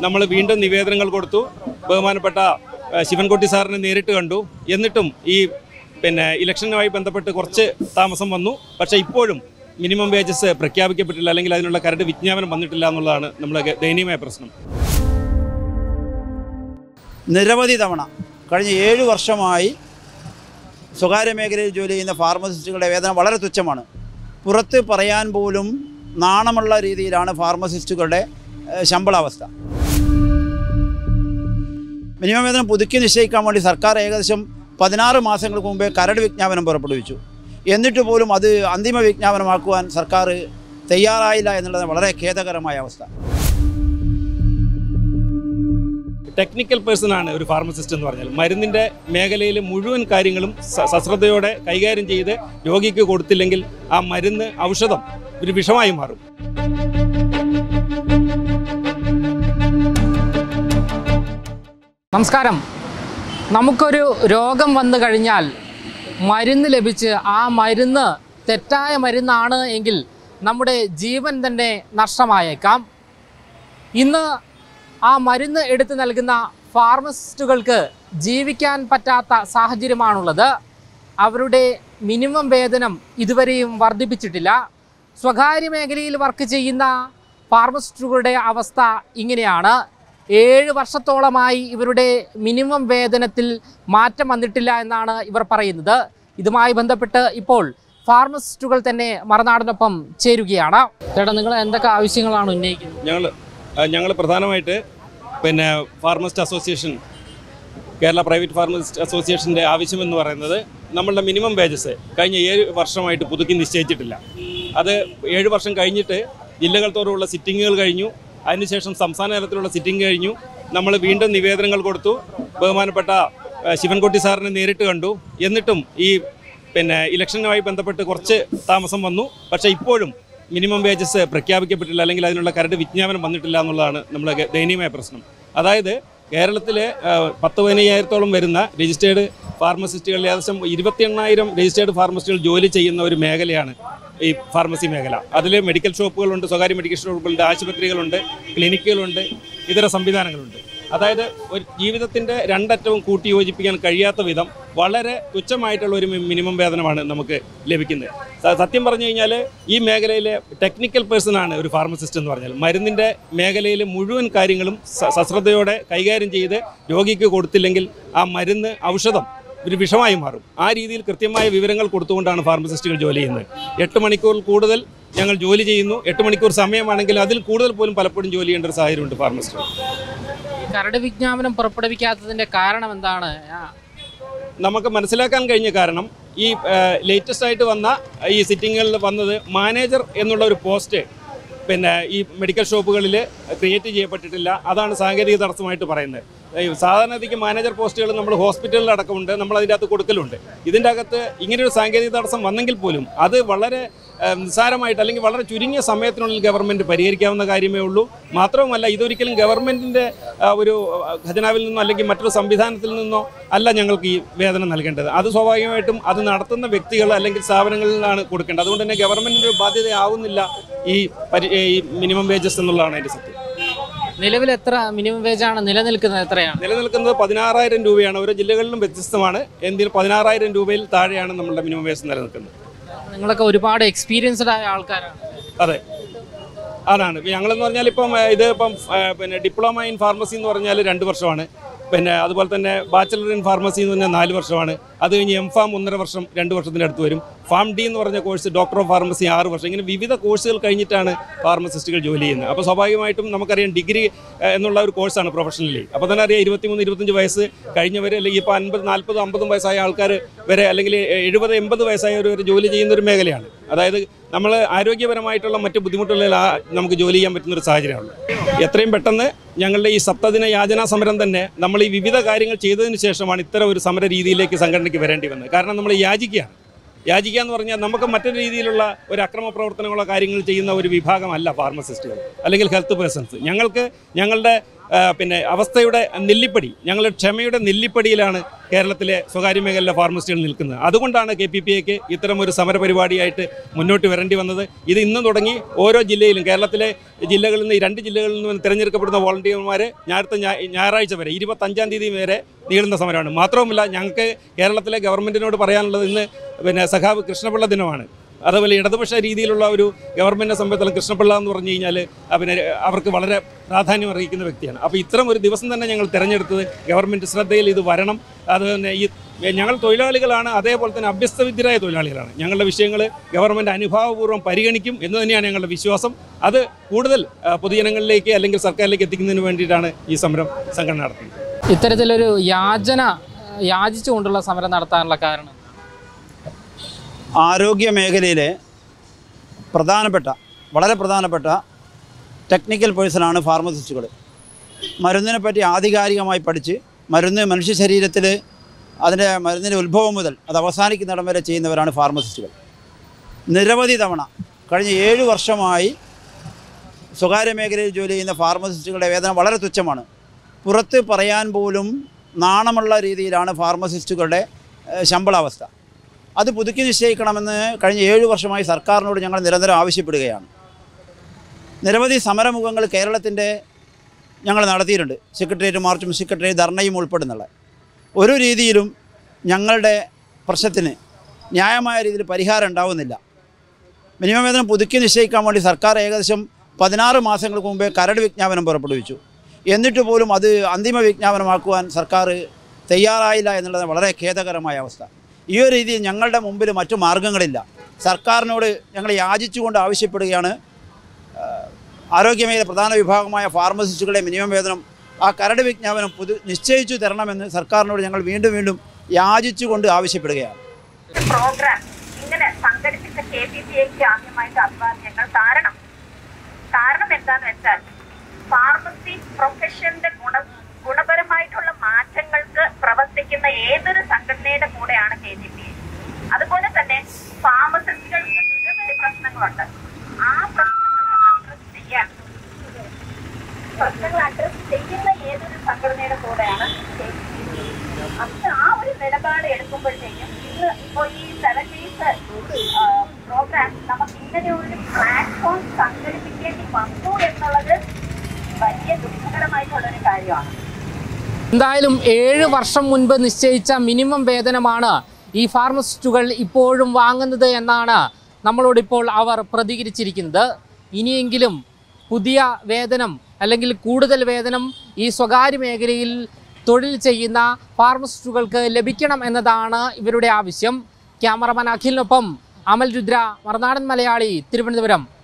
നമ്മൾ വീണ്ടും നിവേദനങ്ങൾ കൊടുത്തു. ബഹുമാനപ്പെട്ട ശിവൻകുട്ടി സാറിനെ നേരിട്ട് കണ്ടു. എന്നിട്ടും ഈ ഇലക്ഷനുമായി ബന്ധപ്പെട്ട് കുറച്ച് താമസം വന്നു. പക്ഷേ ഇപ്പോഴും മിനിമം വേജസ് പ്രഖ്യാപിക്കപ്പെട്ടില്ല, അല്ലെങ്കിൽ അതിനുള്ള കരട് വിജ്ഞാപനം വന്നിട്ടില്ല എന്നുള്ളതാണ് നമ്മുടെ ദയനീയമായ പ്രശ്നം. നിരവധി തവണ കഴിഞ്ഞ 7 വർഷമായി സ്വകാര്യ മേഖലയിൽ ജോലി ചെയ്യുന്ന ഫാർമസിസ്റ്റുകളുടെ വേതനം വളരെ തുച്ഛമാണ്. പുറത്ത് പറയാൻ പോലും നാണമുള്ള രീതിയിലാണ് ഫാർമസിസ്റ്റുകളുടെ ശമ്പളാവസ്ഥ. മിനിമം വേതനം പുതുക്കി നിശ്ചയിക്കാൻ വേണ്ടി സർക്കാർ ഏകദേശം 16 മാസങ്ങൾക്ക് മുമ്പേ കരട് വിജ്ഞാപനം പുറപ്പെടുവിച്ചു. എന്നിട്ട് പോലും അത് അന്തിമ വിജ്ഞാപനമാക്കുവാൻ സർക്കാർ തയ്യാറായില്ല എന്നുള്ളത് വളരെ ഖേദകരമായ അവസ്ഥ. ടെക്നിക്കൽ പേഴ്സണാണ് ഒരു ഫാർമസിസ്റ്റ് എന്ന് പറഞ്ഞാൽ. മരുന്നിൻ്റെ മേഖലയിൽ മുഴുവൻ കാര്യങ്ങളും സശ്രദ്ധയോടെ കൈകാര്യം ചെയ്ത് രോഗിക്ക് കൊടുത്തില്ലെങ്കിൽ ആ മരുന്ന് ഔഷധം ഒരു വിഷമായി മാറും. നമസ്കാരം. നമുക്കൊരു രോഗം വന്നു കഴിഞ്ഞാൽ മരുന്ന് ലഭിച്ച് ആ മരുന്ന് തെറ്റായ മരുന്നാണ് എങ്കിൽ നമ്മുടെ ജീവൻ തന്നെ നഷ്ടമായേക്കാം. ഇന്ന് ആ മരുന്ന് എടുത്ത് നൽകുന്ന ഫാർമസിസ്റ്റുകൾക്ക് ജീവിക്കാൻ പറ്റാത്ത സാഹചര്യമാണുള്ളത്. അവരുടെ മിനിമം വേതനം ഇതുവരെയും വർദ്ധിപ്പിച്ചിട്ടില്ല. സ്വകാര്യ മേഖലയിൽ വർക്ക് ചെയ്യുന്ന ഫാർമസിസ്റ്റുകളുടെ അവസ്ഥ ഇങ്ങനെയാണ്. 7 വർഷത്തോളമായി ഇവരുടെ മിനിമം വേതനത്തിൽ മാറ്റം വന്നിട്ടില്ല എന്നാണ് ഇവർ പറയുന്നത്. ഇതുമായി ബന്ധപ്പെട്ട് ഇപ്പോൾ ഫാർമസിസ്റ്റുകൾ തന്നെ മറുനാടനൊപ്പം ചേരുകയാണ്. ചേട്ടാ, നിങ്ങൾ എന്തൊക്കെ ആവശ്യങ്ങളാണ് ഉന്നയിക്കുന്നത്? ഞങ്ങൾ പ്രധാനമായിട്ട് pharmacist association, Kerala private pharmacist അസോസിയേഷൻ്റെ ആവശ്യമെന്ന് പറയുന്നത് നമ്മളുടെ മിനിമം വേജസ് കഴിഞ്ഞ 7 വർഷമായിട്ട് പുതുക്കി നിശ്ചയിച്ചിട്ടില്ല. അത് 7 വർഷം കഴിഞ്ഞിട്ട് ജില്ലകൾ തോറുമുള്ള സിറ്റിങ്ങുകൾ കഴിഞ്ഞു. അതിനുശേഷം സംസ്ഥാന തലത്തിലുള്ള സിറ്റിംഗ് കഴിഞ്ഞു. നമ്മൾ വീണ്ടും നിവേദനങ്ങൾ കൊടുത്തു. ബഹുമാനപ്പെട്ട ശിവൻകുട്ടി സാറിനെ നേരിട്ട് കണ്ടു. എന്നിട്ടും ഈ ഇലക്ഷനുമായി ബന്ധപ്പെട്ട് കുറച്ച് താമസം വന്നു. പക്ഷേ ഇപ്പോഴും മിനിമം വേജസ് പ്രഖ്യാപിക്കപ്പെട്ടില്ല, അല്ലെങ്കിൽ അതിനുള്ള കരട് വിജ്ഞാപനം വന്നിട്ടില്ല എന്നുള്ളതാണ് നമ്മുടെ ദയനീയമായ പ്രശ്നം. അതായത് കേരളത്തിലെ 10-15,000-ഓളം വരുന്ന രജിസ്റ്റേർഡ് ഫാർമസിസ്റ്റുകളിൽ ഏകദേശം 28,000 രജിസ്റ്റേർഡ് ഫാർമസിസ്റ്റുകൾ ജോലി ചെയ്യുന്ന ഒരു മേഖലയാണ് ഈ ഫാർമസി മേഖല. അതിൽ മെഡിക്കൽ ഷോപ്പുകളുണ്ട്, സ്വകാര്യ മെഡിക്കൽ ഷോപ്പുകളുണ്ട്, ആശുപത്രികളുണ്ട്, ക്ലിനിക്കുകളുണ്ട്, ഇതര സംവിധാനങ്ങളുണ്ട്. അതായത് ഒരു ജീവിതത്തിൻ്റെ രണ്ടറ്റവും കൂട്ടി യോജിപ്പിക്കാൻ കഴിയാത്ത വിധം വളരെ തുച്ഛമായിട്ടുള്ള ഒരു മിനിമം വേതനമാണ് നമുക്ക് ലഭിക്കുന്നത്. സത്യം പറഞ്ഞു കഴിഞ്ഞാൽ ഈ മേഖലയിലെ ടെക്നിക്കൽ പേഴ്സണാണ് ഒരു ഫാർമസിസ്റ്റ് എന്ന് പറഞ്ഞാൽ. മരുന്നിൻ്റെ മേഖലയിൽ മുഴുവൻ കാര്യങ്ങളും സശ്രദ്ധയോടെ കൈകാര്യം ചെയ്ത് രോഗിക്ക് കൊടുത്തില്ലെങ്കിൽ ആ മരുന്ന് ഔഷധം ഒരു വിഷമായി മാറും. ആ രീതിയിൽ കൃത്യമായ വിവരങ്ങൾ കൊടുത്തുകൊണ്ടാണ് ഫാർമസിസ്റ്റുകൾ ജോലി ചെയ്യുന്നത്. 8 മണിക്കൂറിൽ കൂടുതൽ ഞങ്ങൾ ജോലി ചെയ്യുന്നു. 8 മണിക്കൂർ സമയമാണെങ്കിൽ അതിൽ കൂടുതൽ പോലും പലപ്പോഴും ജോലി ചെയ്യേണ്ട ഒരു സാഹചര്യമുണ്ട് ഫാർമസിസ്റ്റുകൾ. കരട് വിജ്ഞാപനം പുറപ്പെടുവിക്കാത്തതിൻ്റെ കാരണം എന്താണ്? നമുക്ക് മനസ്സിലാക്കാൻ കഴിഞ്ഞ കാരണം ഈ ലേറ്റസ്റ്റ് ആയിട്ട് വന്ന ഈ സിറ്റിങ്ങുകളിൽ വന്നത് മാനേജർ എന്നുള്ള ഒരു പോസ്റ്റ് ഈ മെഡിക്കൽ ഷോപ്പുകളിൽ ക്രിയേറ്റ് ചെയ്യപ്പെട്ടിട്ടില്ല. അതാണ് സാങ്കേതിക തടസ്സമായിട്ട് പറയുന്നത്. സാധാരണഗതിക്ക് മാനേജർ പോസ്റ്റുകൾ നമ്മൾ ഹോസ്പിറ്റലിൽ അടക്കമുണ്ട്, നമ്മൾ അതിൻ്റെ അകത്ത് കൊടുക്കലുണ്ട്. ഇതിൻ്റെ അകത്ത് ഇങ്ങനെയൊരു സാങ്കേതിക തടസ്സം വന്നെങ്കിൽ പോലും അത് വളരെ നിസ്സാരമായിട്ട്, അല്ലെങ്കിൽ വളരെ ചുരുങ്ങിയ സമയത്തിനുള്ളിൽ ഗവൺമെൻറ് പരിഹരിക്കാവുന്ന കാര്യമേ ഉള്ളൂ. മാത്രവുമല്ല, ഇതൊരിക്കലും ഗവൺമെൻറ്റിൻ്റെ ഒരു ഖജനാവിൽ നിന്നോ അല്ലെങ്കിൽ മറ്റൊരു സംവിധാനത്തിൽ നിന്നോ അല്ല ഞങ്ങൾക്ക് ഈ വേതനം നൽകേണ്ടത്. അത് സ്വാഭാവികമായിട്ടും അത് നടത്തുന്ന വ്യക്തികൾ അല്ലെങ്കിൽ സ്ഥാപനങ്ങളിലാണ് കൊടുക്കേണ്ടത്. അതുകൊണ്ട് തന്നെ ഗവൺമെൻറ്റിൻ്റെ ഒരു ബാധ്യതയാവുന്നില്ല ഈ മിനിമം വേജസ് എന്നുള്ളതാണ് അതിൻ്റെ സത്യം. നിലവിൽ എത്ര മിനിമം വേജാണ് നിലനിൽക്കുന്നത്? എത്രയാണ് നിലനിൽക്കുന്നത്? 16,000 രൂപയാണ്. ഓരോ ജില്ലകളിലും വ്യത്യസ്തമാണ്. എന്തിന് 16,000 രൂപയിൽ താഴെയാണ് നമ്മളുടെ മിനിമം വേജ് നിലനിൽക്കുന്നത്. നിങ്ങളൊക്കെ ഒരുപാട് എക്സ്പീരിയൻസ്ഡ് ആയ ആൾക്കാരാണ്. അതെ, അതാണ്. ഞങ്ങളെന്ന് പറഞ്ഞാൽ ഇപ്പം ഡിപ്ലോമ ഇൻ ഫാർമസി എന്ന് പറഞ്ഞാൽ 2 വർഷമാണ്. അതുപോലെ തന്നെ ബാച്ചലർ ഇൻ ഫാർമസി എന്ന് പറഞ്ഞാൽ 4 വർഷമാണ്. അത് കഴിഞ്ഞ് എംഫാം 1.5 വർഷം, 2 വർഷത്തിനടുത്ത് വരും. ഫാം ഡി എന്ന് പറഞ്ഞ കോഴ്സ്, ഡോക്ടർ ഓഫ് ഫാർമസി 6 വർഷം. ഇങ്ങനെ വിവിധ കോഴ്സുകൾ കഴിഞ്ഞിട്ടാണ് ഫാർമസിസ്റ്റുകൾ ജോലി ചെയ്യുന്നത്. അപ്പോൾ സ്വാഭാവികമായിട്ടും നമുക്കറിയാം ഡിഗ്രി എന്നുള്ള ഒരു കോഴ്സാണ് പ്രൊഫഷണലി. അപ്പോൾ തന്നെ അറിയാം 23-25 വയസ്സ് കഴിഞ്ഞവർ, അല്ലെങ്കിൽ ഇപ്പോൾ 50, 40, 50 വയസ്സായ ആൾക്കാർ വരെ, അല്ലെങ്കിൽ 70, 80 വയസ്സായവർ വരെ ജോലി ചെയ്യുന്ന ഒരു മേഖലയാണ്. അതായത് നമ്മൾ ആരോഗ്യപരമായിട്ടുള്ള മറ്റ് ബുദ്ധിമുട്ടുകളിൽ നമുക്ക് ജോലി ചെയ്യാൻ പറ്റുന്നൊരു സാഹചര്യമാണ്. എത്രയും പെട്ടെന്ന് ഞങ്ങളുടെ ഈ സപ്തദിന യാചനാ സമരം തന്നെ നമ്മൾ ഈ വിവിധ കാര്യങ്ങൾ ചെയ്തതിന് ശേഷമാണ് ഇത്തരം ഒരു സമര രീതിയിലേക്ക് സംഘടനയ്ക്ക് വരേണ്ടി വന്നത്. കാരണം നമ്മൾ യാചിക്കുക എന്ന് പറഞ്ഞാൽ നമുക്ക് മറ്റൊരു രീതിയിലുള്ള ഒരു അക്രമ പ്രവർത്തനങ്ങളോ കാര്യങ്ങൾ ചെയ്യുന്ന ഒരു വിഭാഗമല്ല ഫാർമസിസ്റ്റുകൾ അല്ലെങ്കിൽ ഹെൽത്ത് പേഴ്സൺസ്. ഞങ്ങൾക്ക് ഞങ്ങളുടെ പിന്നെ അവസ്ഥയുടെ നെല്ലിപ്പടി, ഞങ്ങൾ ക്ഷമയുടെ നെല്ലിപ്പടിയിലാണ് കേരളത്തിലെ സ്വകാര്യ മേഖലയിലെ ഫാർമസിസ്റ്റുകൾ നിൽക്കുന്നത്. അതുകൊണ്ടാണ് KPPAക്ക് ഇത്തരം ഒരു സമരപരിപാടിയായിട്ട് മുന്നോട്ട് വരേണ്ടി വന്നത്. ഇത് ഇന്ന് തുടങ്ങി ഓരോ ജില്ലയിലും, കേരളത്തിലെ ജില്ലകളിൽ നിന്ന്, ഈ 2 ജില്ലകളിൽ നിന്ന് തിരഞ്ഞെടുക്കപ്പെടുന്ന വോളണ്ടിയർമാർ ഞായറാഴ്ച വരെ 25-ാം തീയതി വരെ നീളുന്ന സമരമാണ്. മാത്രവുമല്ല, ഞങ്ങൾക്ക് കേരളത്തിലെ ഗവൺമെൻറ്റിനോട് പറയാനുള്ളത്, ഇന്ന് പിന്നെ സഖാവ് കൃഷ്ണപിള്ള ദിനമാണ്. അതുപോലെ ഇടതുപക്ഷ രീതിയിലുള്ള ഒരു ഗവൺമെൻറ്റിനെ സംബന്ധിച്ചിടത്തോളം കൃഷ്ണപിള്ള എന്ന് പറഞ്ഞു കഴിഞ്ഞാൽ പിന്നെ അവർക്ക് വളരെ പ്രാധാന്യം അറിയിക്കുന്ന വ്യക്തിയാണ്. അപ്പോൾ ഇത്തരം ഒരു ദിവസം തന്നെ ഞങ്ങൾ തിരഞ്ഞെടുത്തത് ഗവൺമെൻറ് ശ്രദ്ധയിൽ ഇത് വരണം. അത് തന്നെ ഞങ്ങൾ തൊഴിലാളികളാണ്, അതേപോലെ തന്നെ അഭ്യസ്തവിദ്യരായ തൊഴിലാളികളാണ്. ഞങ്ങളുടെ വിഷയങ്ങൾ ഗവൺമെൻറ് അനുഭാവപൂർവ്വം പരിഗണിക്കും എന്ന് തന്നെയാണ് ഞങ്ങളുടെ വിശ്വാസം. അത് കൂടുതൽ പൊതുജനങ്ങളിലേക്ക് അല്ലെങ്കിൽ സർക്കാരിലേക്ക് എത്തിക്കുന്നതിന് വേണ്ടിയിട്ടാണ് ഈ സമരം സംഘടന നടത്തുന്നത്. ഇത്തരത്തിലൊരു യാചിച്ചുകൊണ്ടുള്ള സമരം നടത്താനുള്ള കാരണം ആരോഗ്യ മേഖലയിലെ വളരെ പ്രധാനപ്പെട്ട ടെക്നിക്കൽ പേഴ്സണാണ് ഫാർമസിസ്റ്റുകൾ. മരുന്നിനെ പറ്റി ആധികാരികമായി പഠിച്ച് മനുഷ്യ ശരീരത്തിൽ മരുന്നിൻ്റെ ഉത്ഭവം മുതൽ അത് അവസാനിക്കുന്നിടം വരെ ചെയ്യുന്നവരാണ് ഫാർമസിസ്റ്റുകൾ. നിരവധി തവണ കഴിഞ്ഞ 7 വർഷമായി സ്വകാര്യ മേഖലയിൽ ജോലി ചെയ്യുന്ന ഫാർമസിസ്റ്റുകളുടെ വേതനം വളരെ തുച്ഛമാണ്. പുറത്ത് പറയാൻ പോലും നാണമുള്ള രീതിയിലാണ് ഫാർമസിസ്റ്റുകളുടെ ശമ്പളാവസ്ഥ. അത് പുതുക്കി നിശ്ചയിക്കണമെന്ന് കഴിഞ്ഞ 7 വർഷമായി സർക്കാരിനോട് ഞങ്ങൾ നിരന്തരം ആവശ്യപ്പെടുകയാണ്. നിരവധി സമരമുഖങ്ങൾ കേരളത്തിൻ്റെ ഞങ്ങൾ നടത്തിയിട്ടുണ്ട്. സെക്രട്ടേറിയറ്റ് മാർച്ചും സെക്രട്ടേറിയറ്റ് ധർണയും ഉൾപ്പെടുന്നുള്ള ഒരു രീതിയിലും ഞങ്ങളുടെ പ്രശ്നത്തിന് ന്യായമായ രീതിയിൽ പരിഹാരം ഉണ്ടാവുന്നില്ല. മിനിമം വേതനം പുതുക്കി നിശ്ചയിക്കാൻ വേണ്ടി സർക്കാർ ഏകദേശം 16 മാസങ്ങൾക്ക് മുമ്പേ കരട് വിജ്ഞാപനം പുറപ്പെടുവിച്ചു. എന്നിട്ട് പോലും അത് അന്തിമ വിജ്ഞാപനമാക്കുവാൻ സർക്കാർ തയ്യാറായില്ല എന്നുള്ളത് വളരെ ഖേദകരമായ അവസ്ഥ. ഈ ഒരു രീതിയിൽ ഞങ്ങളുടെ മുമ്പിൽ മറ്റു മാർഗ്ഗങ്ങളില്ല. സർക്കാരിനോട് ഞങ്ങൾ യാചിച്ചുകൊണ്ട് ആവശ്യപ്പെടുകയാണ്, ആരോഗ്യമേഖല പ്രധാന വിഭാഗമായ ഫാർമസിസ്റ്റുകളുടെ മിനിമം വേതനം ആ കരട് വിജ്ഞാപനം നിശ്ചയിച്ചു തരണമെന്ന് സർക്കാരിനോട് ഞങ്ങൾ വീണ്ടും യാചിച്ചുകൊണ്ട് ആവശ്യപ്പെടുകയാണ്. പ്രോഗ്രാം ഇങ്ങനെ സംഘടിപ്പിച്ച KPPAക്ക് ആദ്യമായിട്ട് അഭിവാദ്യങ്ങൾ. കാരണം എന്താണെന്ന് വെച്ചാൽ ഫാർമസി പ്രൊഫഷന്റെ ഗുണപരമായിട്ടുള്ള മാറ്റങ്ങൾക്ക് പ്രവർത്തിക്കുന്ന ഏതൊരു സംഘടനയുടെ കൂടെയാണ് KPPA. അതുപോലെ തന്നെ ഫാർമസിസ്റ്റുകൾക്ക് നിരവധി പ്രശ്നങ്ങളുണ്ട്. ആ പ്രശ്നങ്ങൾ അഡ്രസ് ചെയ്യുന്ന ഏതൊരു സംഘടനയുടെ കൂടെയാണ് KPPA. അത് ആ ഒരു നിലപാട് എടുക്കുമ്പോഴത്തേക്കും ഇന്ന് ഇപ്പോൾ ഈ 7 days പ്രോഗ്രാം നമുക്ക് ഇങ്ങനെ ഒരു പ്ലാറ്റ്ഫോം സംഘടിപ്പിക്കേണ്ടി വന്നു എന്നുള്ളത് വലിയ ദുഃഖകരമായിട്ടുള്ളൊരു കാര്യമാണ്. എന്തായാലും 7 വർഷം മുൻപ് നിശ്ചയിച്ച മിനിമം വേതനമാണ് ഈ ഫാർമസിസ്റ്റുകൾ ഇപ്പോഴും വാങ്ങുന്നത് എന്നാണ് നമ്മളോടിപ്പോൾ അവർ പ്രതികരിച്ചിരിക്കുന്നത്. ഇനിയെങ്കിലും പുതിയ വേതനം അല്ലെങ്കിൽ കൂടുതൽ വേതനം ഈ സ്വകാര്യ മേഖലയിൽ തൊഴിൽ ചെയ്യുന്ന ഫാർമസിസ്റ്റുകൾക്ക് ലഭിക്കണം എന്നതാണ് ഇവരുടെ ആവശ്യം. ക്യാമറമാൻ അഖിലിനൊപ്പം അമൽ രുദ്ര, മറുനാടൻ മലയാളി, തിരുവനന്തപുരം.